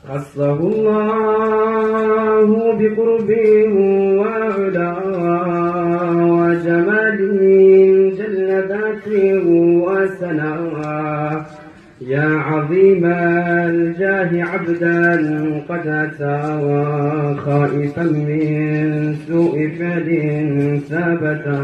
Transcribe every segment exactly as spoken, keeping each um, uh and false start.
خصه الله بقرب وعلا وجمال جل ذاته وسنا يا عظيم الجاه عبدا قد أتى خائفا من سوء فعل ثبتا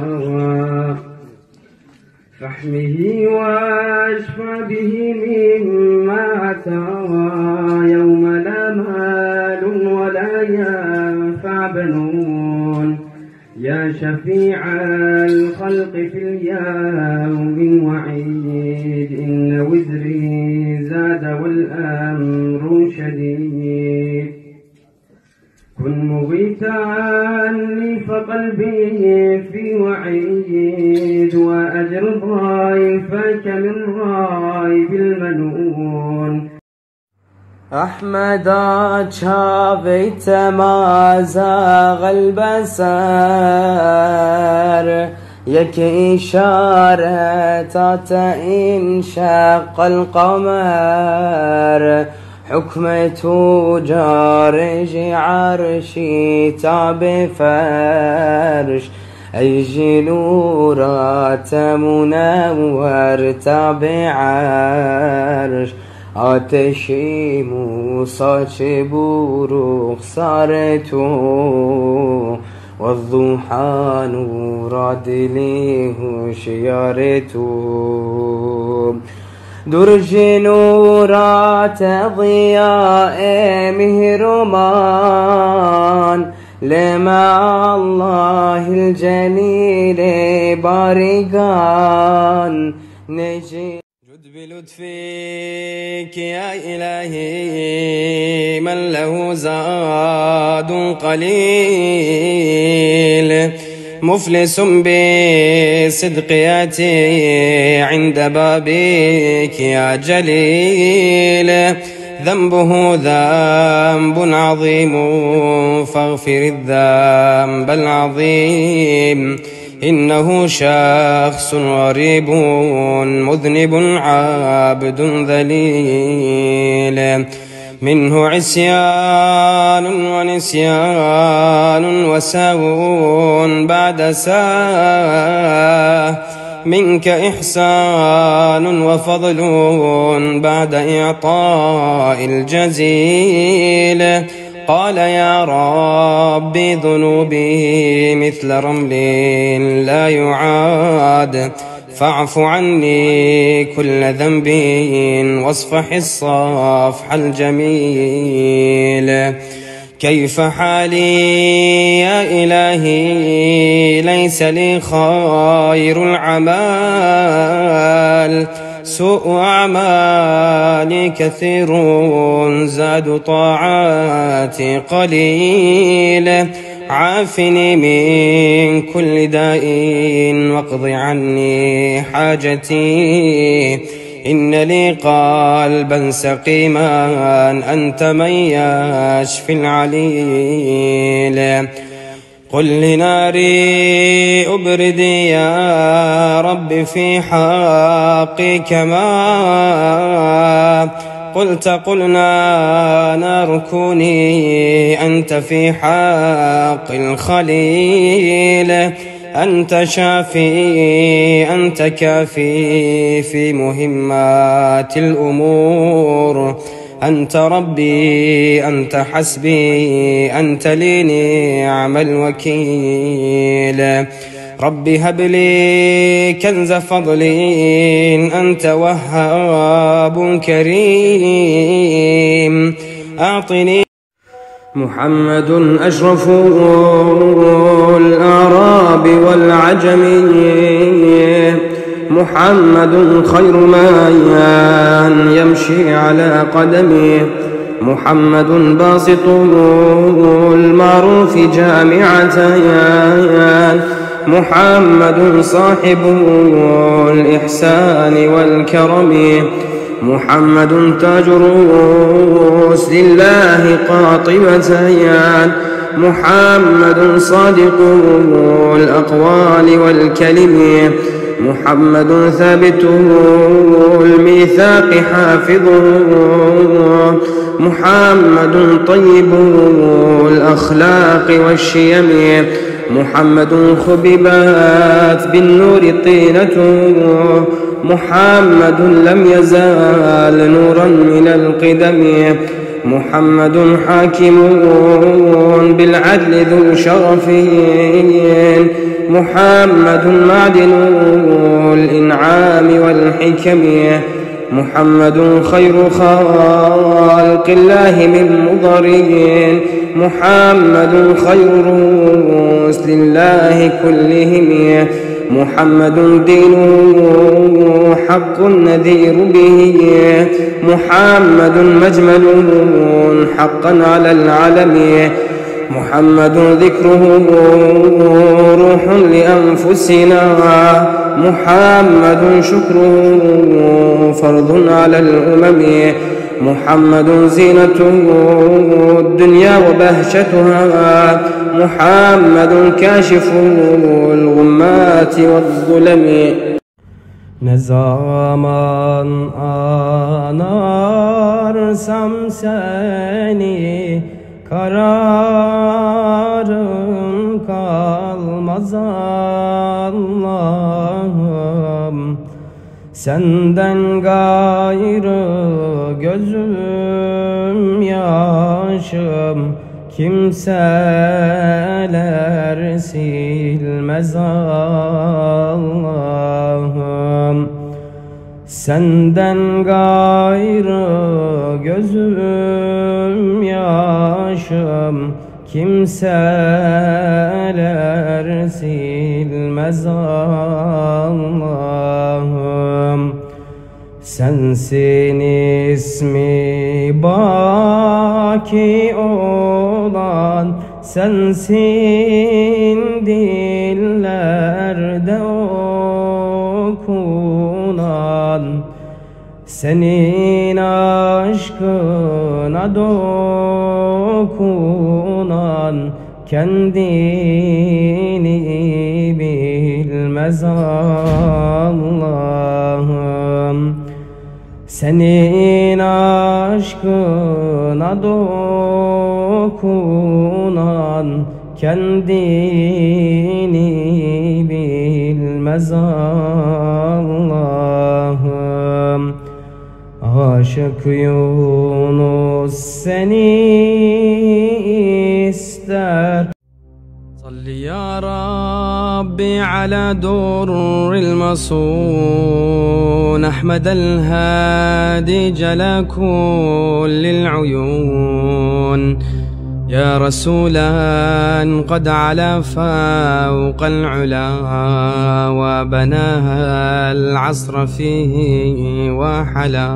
فاحمه واشفى به مما أتى يوم لا مال ولا ينفع بنون يا شفيع الخلق في اليوم وعيد إن وزري زاد والأمر شديد كن مغيثا عني فقلبي في وعيد وأجر ضيفك من رايب المنون أحمد شافيت ما زاغ البصر يك إشارة انشق القمر حكمة جارج عرشي تاب فرش أجلورات منور تاب عرش آتشی موسى بروخ صارتو والضحى نور دليه شيارتو درج نورات ضياء مهرمان لما الله الجليل بارقان نجي بلطفك يا إلهي من له زاد قليل مفلس بصدق ياتي عند بابك يا جليل ذنبه ذنب عظيم فاغفر الذنب العظيم إنه شخص غريب مذنب عابد ذليل منه عصيان ونسيان وسهو بعد ساه منك إحسان وفضل بعد إعطاء الجزيل قال يا ربي ذنوبي مثل رمل لا يعاد فاعف عني كل ذنب واصفح الصفح الجميل كيف حالي يا إلهي ليس لي خير العمال سوء أعمالي كثير زاد طاعاتي قليل عافني من كل داء واقض عني حاجتي إن لي قلبا سقيما أنت من يشفي العليل قل لناري أبردي يا رب في حقي كما قلت قلنا نار كوني أنت في حق الخليل أنت شافي أنت كافي في مهمات الأمور أنت ربي أنت حسبي أنت لي نعم الوكيل ربي هب لي كنز فضل أنت وهاب كريم أعطني محمد أشرف الأعراب والعجم محمد خير من يمشي على قدمه محمد باسط المعروف جامعتان محمد صاحب الإحسان والكرم محمد تاج رؤوس لله قاطبتان محمد صادق الأقوال والكلم محمد ثابت الميثاق حافظ محمد طيب الأخلاق والشيم محمد خببت بالنور طينته محمد لم يزال نورا من القدم محمد حاكم بالعدل ذو شرف محمد معدن الإنعام والحكم محمد خير خلق الله من مضر محمد خير رسل الله كلهم محمد دينه حق نذير به محمد مجمل حقا على العالم محمد ذكره روح لأنفسنا محمد شكره فرض على الأمم محمد زينته الدنيا وبهجتها محمد كاشف الغمات والظلم Ne zaman anarsam seni kararım kalmaz Allah'ım senden gayrı gözüm yaşım kimseler silmez Allah'ım senden gayrı gözüm yaşım kimseler silmez Allah'ım sensin ismi baki olan sensin dillerde okunan senin aşkına dokunan kendini bilmez Allah'ım senin aşkına dokunan kendini bilmez Allah'ım aşık Yunus seni ister صل يا ربي على در المصون أحمد الهادي جلا كل العيون يا رسولا قد علا فوق العلا وبناها العصر فيه وحلا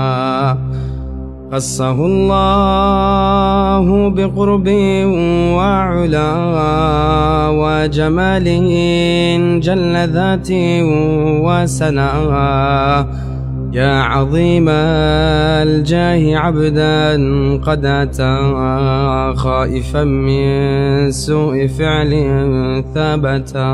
خصه الله بقرب وعلا وجمال جل ذاته وسنا يا عظيم الجاه عبدا قد أتى خائفا من سوء فعل ثبتا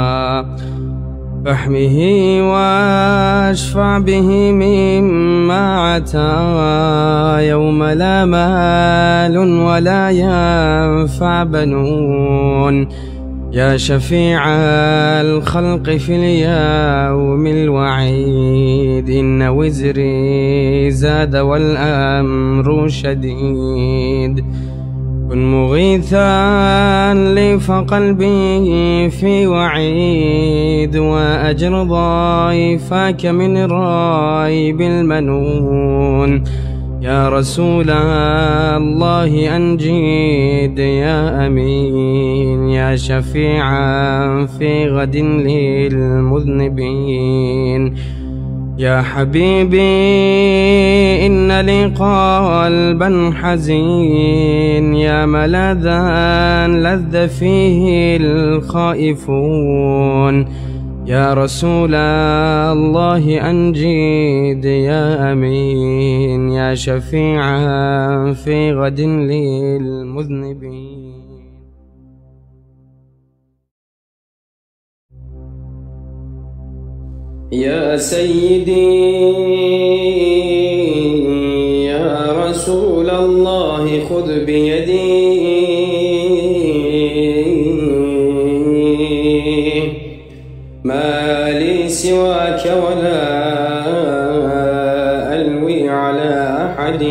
فاحمه واشفع به مما عتى يوم لا مال ولا ينفع بنون يا شفيع الخلق في اليوم الوعيد إن وزري زاد والأمر شديد كن مغيثا لي فقلبي في وعيد وأجر ضيفك من ريب المنون يا رسول الله أنجد يا أمين يا شفيعا في غد للمذنبين يا حبيبي إن لي قلبا حزين يا ملاذا لذ فيه الخائفون يا رسول الله أنجد يا أمين يا شفيعا في غد للمذنبين يا سيدي يا يا رسول الله خذ بيدي ما لي سواك ولا ألوي على أحد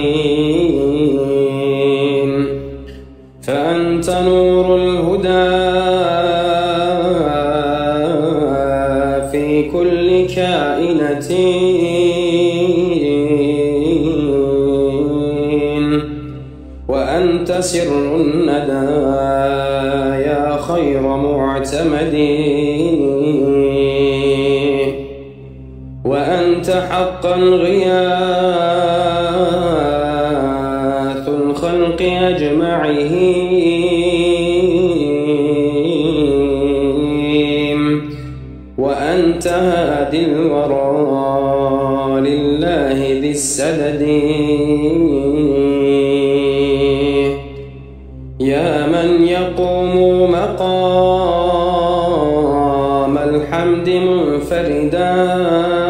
فأنت نور الهدى في كل كائنة وأنت سر الندى يا خير معتمد وأنت حقا غياث الخلق أجمعين وأنت هادي الورى لله ذي السدد يا من يقوم مقام الحمد منفردا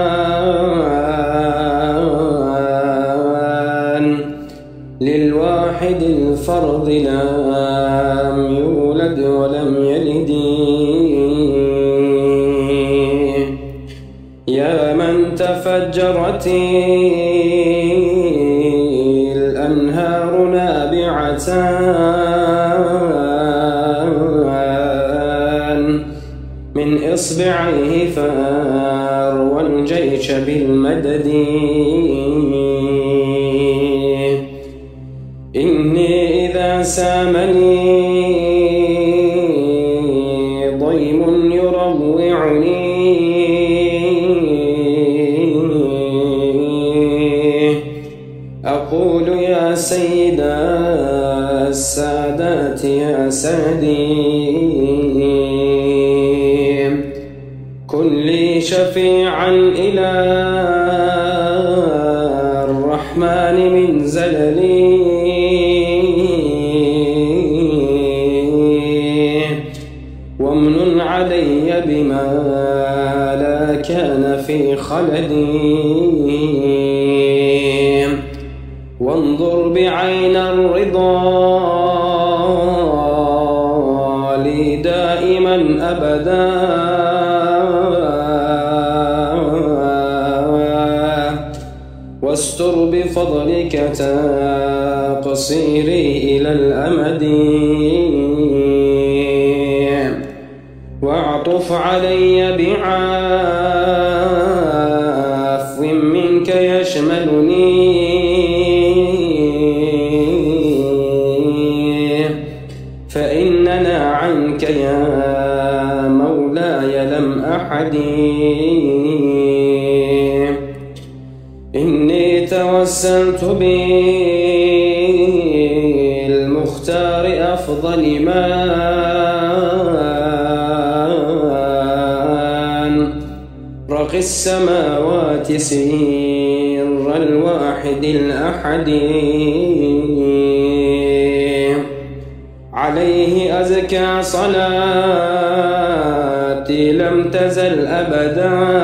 للواحد الفرد لم يولد ولم يلد يا من تفجرت الأنهار نابعة من إصبعيه فأروى الجيش بالمدد إني إذا سامني ضيم يروعني أقول يا سيد السادات يا سادي كن لي شفيعا إلى الرحمن من زللي وامنن علي بما لا كان في خلدي وانظر بعين الرضا لي دائما أبدا واستر بفضلك تقصيري إلى الأمد واعطف علي بعفو منك يشملني فإننا عنك يا مولاي لم أحد إني توسلت بالمختار أفضل من رق السماوات سير الواحد الأحد عليه أزكى صلاتي لم تزل أبدا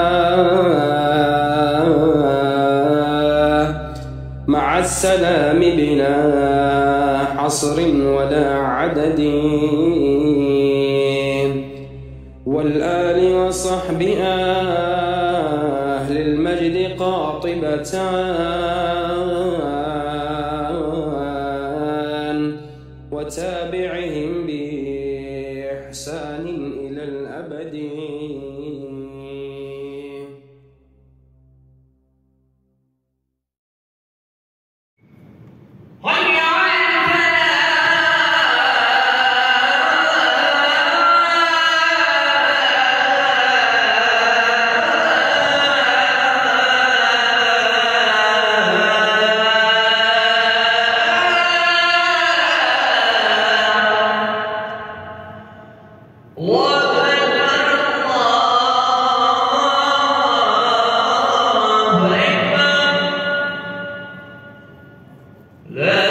مع السلام بلا حصر ولا عدد والآل وصحب أهل المجد قاطبة وتابعهم بإحسان إلى الأبد. لا